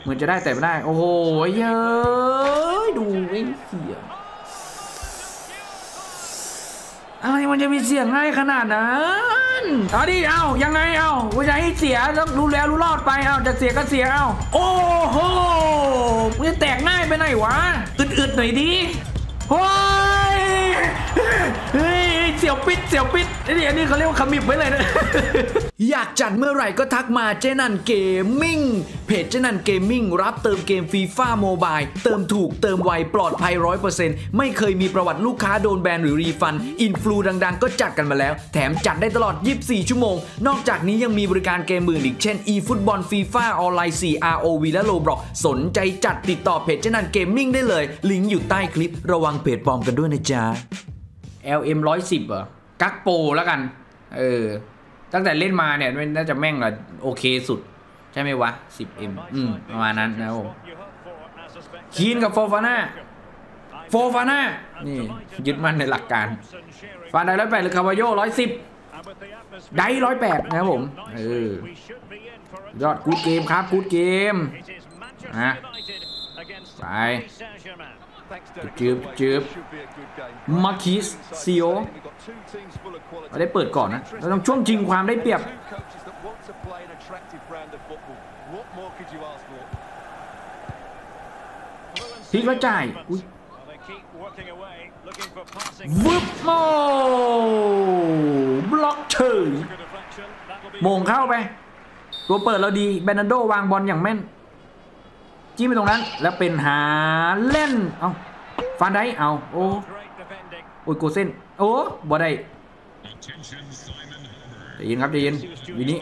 มือนจะได้แต่ไม่ได้โอ้โหเยอะดูไอ้เสียอะไรมันจะมีเสียงง่ายขนาดนั้นเอาดิเอายังไงเอาว่าจะให้เสียต้องรู้แล้วรู้รอดไปเอาจะเสียก็เสียเอาโอ้โหมันจะแตกง่ายไปไหนวะอึดๆหน่อยดิโอ้ยเฮ้ยเสียวปิดอันนี้เขาเรียกว่าขมิบไว้เลยนะอยากจัดเมื่อไหร่ก็ทักมาเจนันเกมมิ่งเพจเจนันเกมมิ่งรับเติมเกมฟีฟ่าโมบายเติมถูกเติมไวปลอดภัย 100% ไม่เคยมีประวัติลูกค้าโดนแบนหรือรีฟันอินฟลูดังๆก็จัดกันมาแล้วแถมจัดได้ตลอด24ชั่วโมงนอกจากนี้ยังมีบริการเกมอื่นอีกเช่น eFootball FIFA ออนไลน์ 4 ROV และ Roblox สนใจจัดติดต่อเพจเจนันเกมมิ่งได้เลยลิงก์อยู่ใต้คลิประวังเพจปลอมกันด้วยนะจ๊ะ LM 110เหรอกักโปแล้วกันตั้งแต่เล่นมาเนี่ยน่าจะแม่งอะโอเคสุดใช่ไหมวะ 10M ประมาณนั้นนะผมคีนกับโฟฟาน่านี่ยึดมั่นในหลักการฟานได้108หรือคาวาโย่110ได้108นะครับผมยอดกูดเกมครับกูดเกมนะไปจืบมาคิสซิโอได้เปิดก่อนนะเราต้องช่วงชิงความได้เปรียบพลิกแล้วจ่ายวึบโมบล็อกเฉยโมงเข้าไปตัวเปิดเราดีเบรนันโดวางบอลอย่างแม่นจิ้มไปตรงนั้นแล้วเป็นหาเล่นเอาฟานได้เอาโอ้ยโกเส้นโอ้บอได้ใจเย็นครับใจเย็นวินี้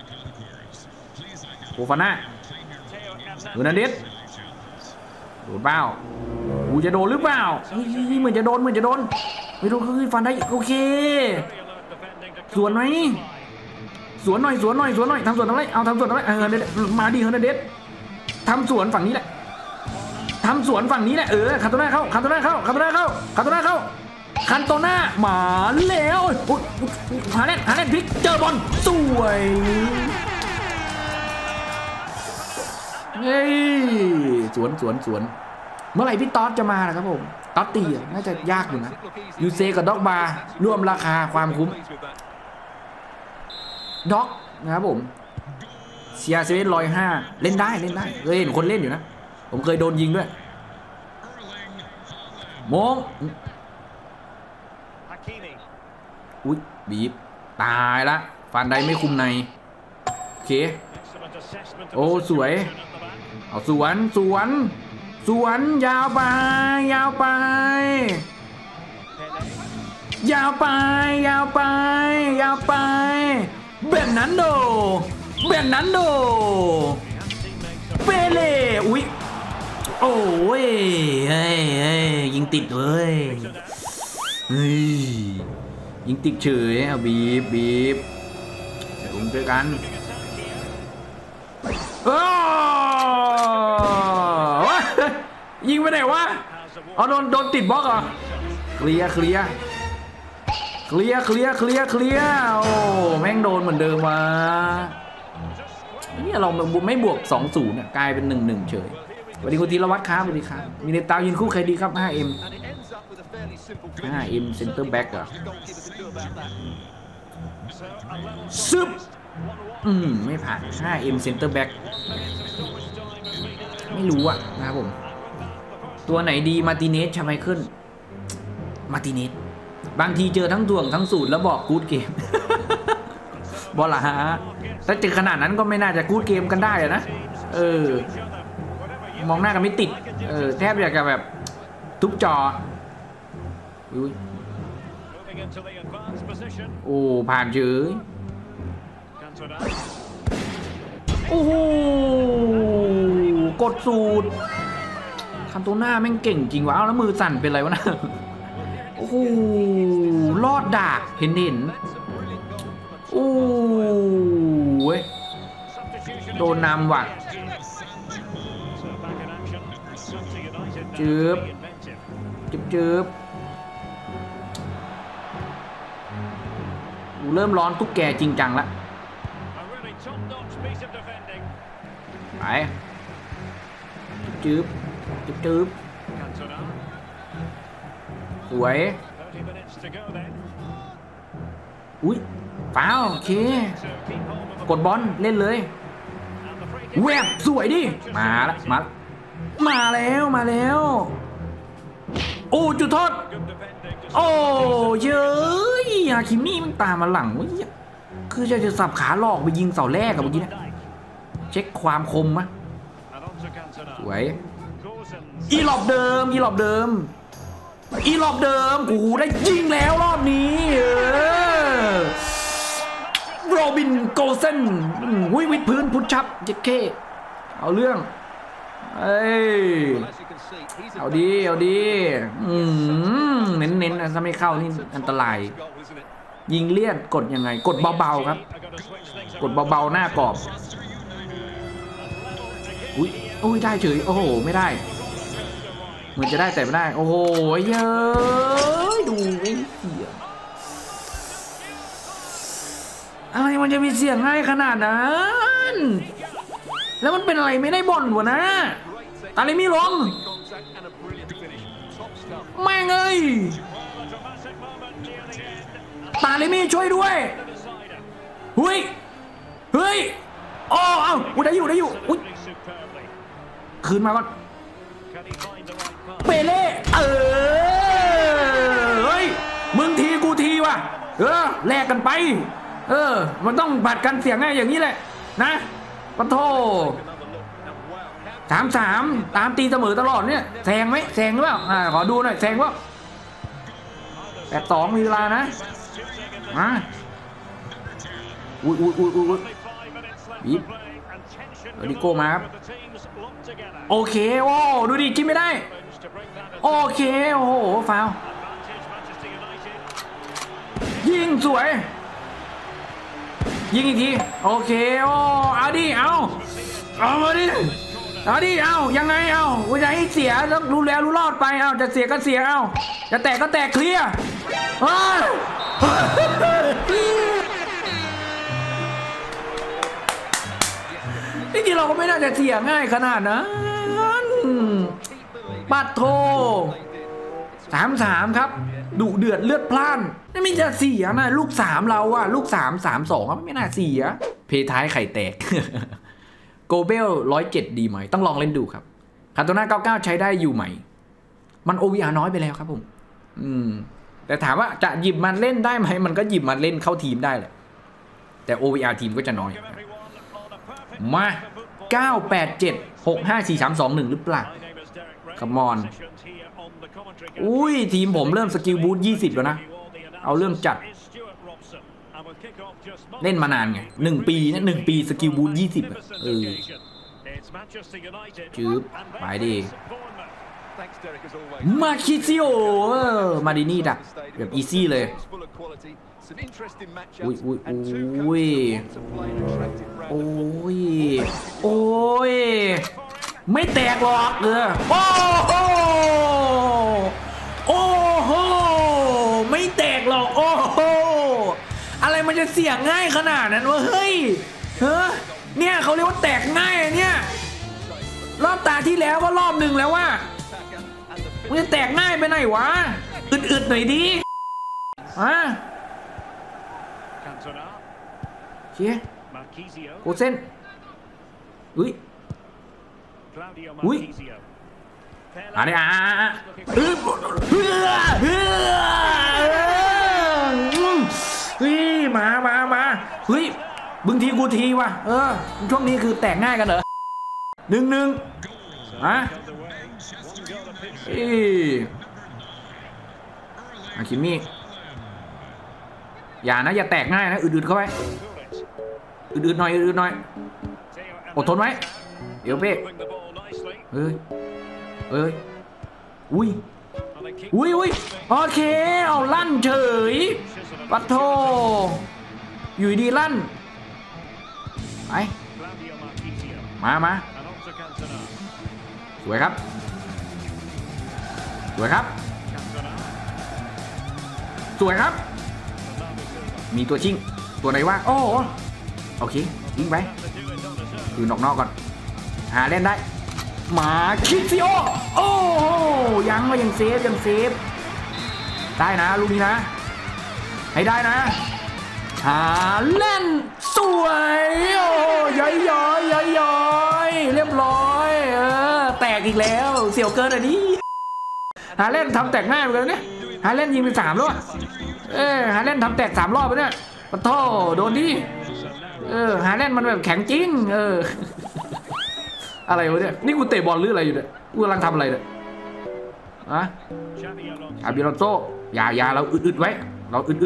โกฟาน่าเฮอร์นันเดสโดนเปล่ากูจะโดนหรือเปล่าเหมือนจะโดนไม่รู้คือฟานได้โอเคสวนไหมสวนหน่อยทำสวนอะไรเอาทำสวนอะไรมาดีเฮอร์นันเดสทำสวนฝั่งนี้แหละคันโตน่าเข้าคันโตน่ามาแล้วหาเล่นพลิกเจอบอลสวยเฮ้ยสวนเมื่อไหร่พี่ต๊อดจะมาล่ะครับผมต๊อดตีน่าจะยากอยู่นะยูเซกับด็อกบาร์ร่วมราคาความคุ้มด็อกนะครับผมเซียเซเว่น105เล่นได้เห็นคนเล่นอยู่นะผมเคยโดนยิงด้วยมงอุ๊ยบีบตายละฟานไดไม่คุมในโอเคโอ้สวยเอาสวนยาวไปเบนนันโดเปเล่อุ๊ยโอ้ยยิงติดเลยยิงติดเฉยเอาบีบลงด้วยกันยิงไปไหนวะเอาโดนติดบล็อกเหรอเคลียร์โอ้แม่งโดนเหมือนเดิมมาเนี่ยเราไม่บวก 2-0 เนี่ยกลายเป็น 1-1 เฉยสวัสดีคุณธีรวัตรครับสวัสดีครับมีในตาวยินคู่ใครดีครับ 5M Center Back เหรอซึบไม่ผ่าน 5M Center Back ไม่รู้อะนะครับผมตัวไหนดีมาร์ติเนสชาไมเคิลมาร์ติเนสบางทีเจอทั้งถ่วงทั้งสูตรแล้วบอกกู๊ดเกมบอลละฮะถ้าเจอขนาดนั้นก็ไม่น่าจะกู๊ดเกมกันได้นะมองหน้ากันไม่ติดแทบอยากจะแบบทุบจอโอ้ผ่านเฉยโอ้โหกดสูตรคันโตน่าแม่งเก่งจริงวะแล้วมือสั่นเป็นไรวะนะโอ้โหลอดดากเห็นโอ้ยโดนนำว่ะจืบเริ่มร้อนตุ๊กแกจริงจังละไปจืบจืบสวยอุ้ยฟาวโอเคกดบอลเล่นเลยแวบสวยดิมาแล้วโอ้จุดโทษโอ้เย้ยฮาคิมิมันตามมาหลังวะคือจะสับขาหลอกไปยิงเสาแรกกับเมื่อกี้นะเช็คความคมมะสวยอีหลอบเดิมกูได้ยิงแล้วรอบนี้โรบินโกเซนวิดพื้นพุชชับเจ็ดเคเอาเรื่องเอาดีเน้นถ้าไม่เข้านี่อันตรายยิงเลี่ยนกดยังไงกดเบาๆครับกดเบาๆหน้ากรอบอุ้ยได้เฉยโอ้โหไม่ได้เหมือนจะได้แต่ไม่ได้โอ้โหเยอะดูไม่เสียอะไรมันจะมีเสียงง่ายขนาดนั้นแล้วมันเป็นอะไรไม่ได้บอลวะนะตาเลมี่ลงแม่งเอ้ยตาเลมี่ช่วยด้วยเฮ้ยอ๋อเอาได้อยู่อุ้ยคืนมาก่อนเปเล่เฮ้ยมึงทีกูทีว่ะแลกกันไปมันต้องบัดกันเสียงง่ายอย่างนี้แหละนะปะโถ3-3ตามตีเสมอตลอดเนี่ยแซงไหมแซงหรือเปล่าขอดูหน่อยแซงว่า8-2มีเวลานะมาอุ้ยบีบดิโก้มาครับโอเคโอ้ดูดิจิ้มไม่ได้โอเคโอ้โหฟาวยิงสวยยิงอีกทีโอเคโอ้เอาดิเอามาดิเอายังไงเอากูจะให้เสียแล้วรู้แล้วรู้รอดไปเอาจะเสียก็เสียเอาจะแตกก็แตกเคลียร์จริงๆเราก็ไม่น่าจะเสียง่ายขนาดนั้นปัดโท3-3ครับดุเดือดเลือดพล่านนี่ไม่จะเสียนะลูก3เราอะลูก3-3-2ครับไม่น่าเสียเพท้ายไข่แตกโกเบล107ดีไหมต้องลองเล่นดูครับคาโตนา99ใช้ได้อยู่ไหมมัน OVR น้อยไปแล้วครับผมแต่ถามว่าจะหยิบมันเล่นได้ไหมมันก็หยิบมันเล่นเข้าทีมได้แหละแต่ OVR ทีมก็จะน้อยมา987654321หรือเปล่าคัมอนอุ้ยทีมผมเริ่มสกิลบูท20แล้วนะเอาเรื่องจัดเล่นมานานไง1 ปีนะ1 ปีสกิลบูท20จืบไปดิมาคิซิโอมาดินี่ดักแบบอีซี่เลยอุ้ยไม่แตกหรอกโอ้โหไม่แตกหรอกโอ้โหอะไรมันจะเสี่ยงง่ายขนาดนั้นวะเฮ้ยเนี่ยเขาเรียกว่าแตกง่ายเนี่ยรอบตาที่แล้วก็รอบหนึ่งแล้วว่ามันจะแตกง่ายไปไหนวะอึดๆหน่อยดิเชี่ยโกเซนอุ้ยอะไรมาเฮ้ยบึงทีกูทีว่ะช่วงนี้คือแตกง่ายกันเหรอ1-1อาคิมิอย่านะอย่าแตกง่ายนะอึดๆเข้าไปอึดๆหน่อยอดทนไว้เดี๋ยวเป้เฮ้ยอุ้ยโอเคเอาลั่นเฉยปัดโทอยู่ดีลั่นไปมาสวยครับมีตัวชิงตัวไหนวะโอ้โอเคยิงไปอยู่นอกก่อนเล่นได้มาคิซิโอโอ้ยังก็ยังเซฟได้นะลูกนี้นะให้ได้นะหาเล่นสวยโอ้ย้อยเรียบร้อยแตกอีกแล้วเสี่ยวเกินอันนี้หาเล่นทำแตกง่ายเหมือนกันเนี่ยหาเล่นยิงไป3แล้วหาเล่นทำแตก3 รอบไปเนี่ยปะโถโดนดิหาเล่นมันแบบแข็งจริงอะไรวะเนี่ยนี่กูเตะบอลหรืออะไรอยู่เนี่ยกูกำลังทำอะไรเนี่ยอาบิโรโซอย่าเราอึดไว้เราอึด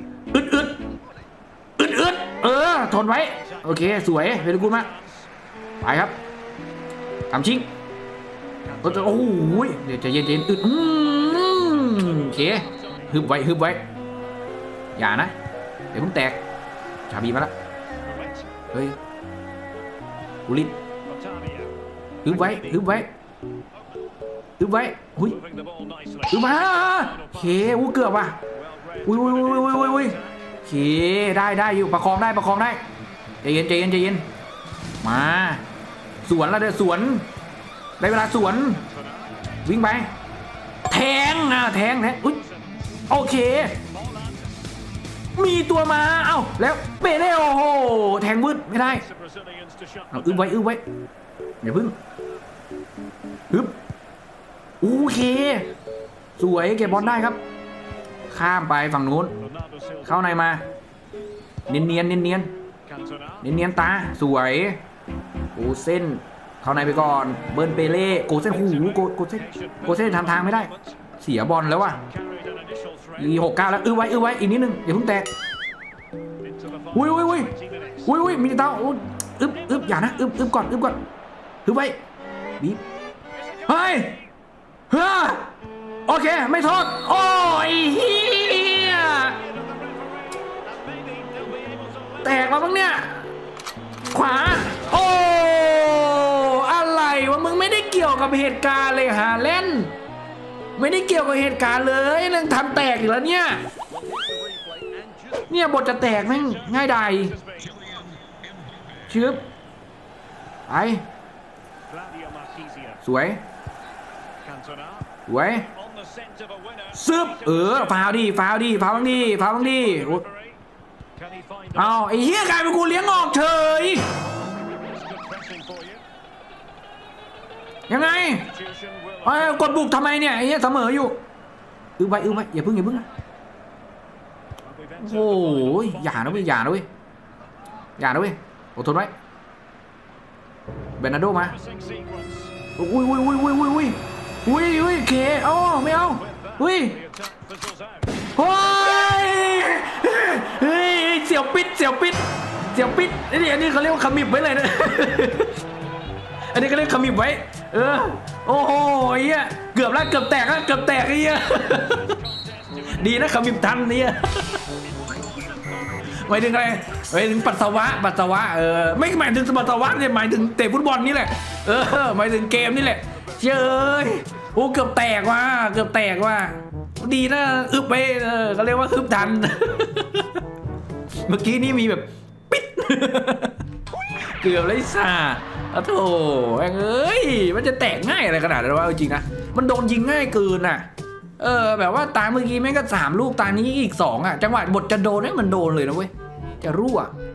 ทนไว้โอเคสวยเฮลิกูมาไปครับทำชิงโอ้โหเดี๋ยวใจเย็นอึดโอเคฮึบไว้อย่านะเดี๋ยวมึงแตกชาบีมาแล้วเฮ้ยกูลิ้นฮึบไว้หุยฮึบมาโอเคเกือบว่ะอุ้ยโอเคได้อยู่ประคองได้ใจเย็นมาสวนแล้วเดี๋ยวสวนได้เวลาสวนวิ่งไปแทงอุ้ยโอเคมีตัวมาเอ้าแล้วเปเล่โอ้โหแทงวืดไม่ได้เอาอึ้บไว้อย่าพึ่งฮึบโอเคสวยเก็บบอลได้ครับข้ามไปฝั่งนู้นเข้าในมาเนียนตาสวยโกเส้นเข้าในไปก่อนเบิร์นเปเล่โกเส้นหูโกเส้นทำทางไม่ได้เสียบอลแล้วว่ะ69แล้วอึ้บไว้อีกนิดนึงอย่าเพิ่งแตกอุ้ยมีเต้าอึบอย่านะอึบก่อนฮึบไว้บีบเฮ้ยโอเคไม่โทษโอ้ยเฮียแตกมาบ้างเนี่ยขวาโอ้อะไรวะมึงไม่ได้เกี่ยวกับเหตุการณ์เลยหาเล่นไม่ได้เกี่ยวกับเหตุการณ์เลยเรื่องทำแตกอีกแล้วเนี่ยบทจะแตกแม่งง่ายดายชึบไปสวยซึบฟาวดิฟาวบ้างดิเอาไอ้เหี้ยกลายเป็นกูเลี้ยงออกเฉยยังไงกดบุกทำไมเนี่ยไอ้เหี้ยเสมออยู่อึ้บไว้อย่าพึ่งโอ้ยอย่านะเว้ยอดทนไว้เบนาโดมาอุ้ยเคไม่เอาเฮ้ยเสี่ยวปิดอันนี้เขาเรียกว่าขมิบไว้เลยนะอันนี้เขาเรียกขมิบไว้โอ้โหเหี้ยเกือบแตกไอ้เหี้ยดีนะขมิบทันเนี่ยหมายถึงอะไรหมายถึงปัสสาวะไม่หมายถึงปัสสาวะเนี่ยหมายถึงเตะฟุตบอลนี่แหละหมายถึงเกมนี่แหละเจ้ยโอ้เกือบแตกว่ะดีนะอึบไปเขาเรียกว่าอึบทันเมื่อกี้นี่มีแบบปิดเกือบเลยซ่าโธ่เอ้ยมันจะแตกง่ายอะไรขนาดนั้นวะจริงนะมันโดนยิงง่ายเกินน่ะแบบว่าตาเมื่อกี้แม่งก็3 ลูกตานี้อีก2จังหวะบทจะโดนให้มันโดนเลยนะเว้ยจะรั่ว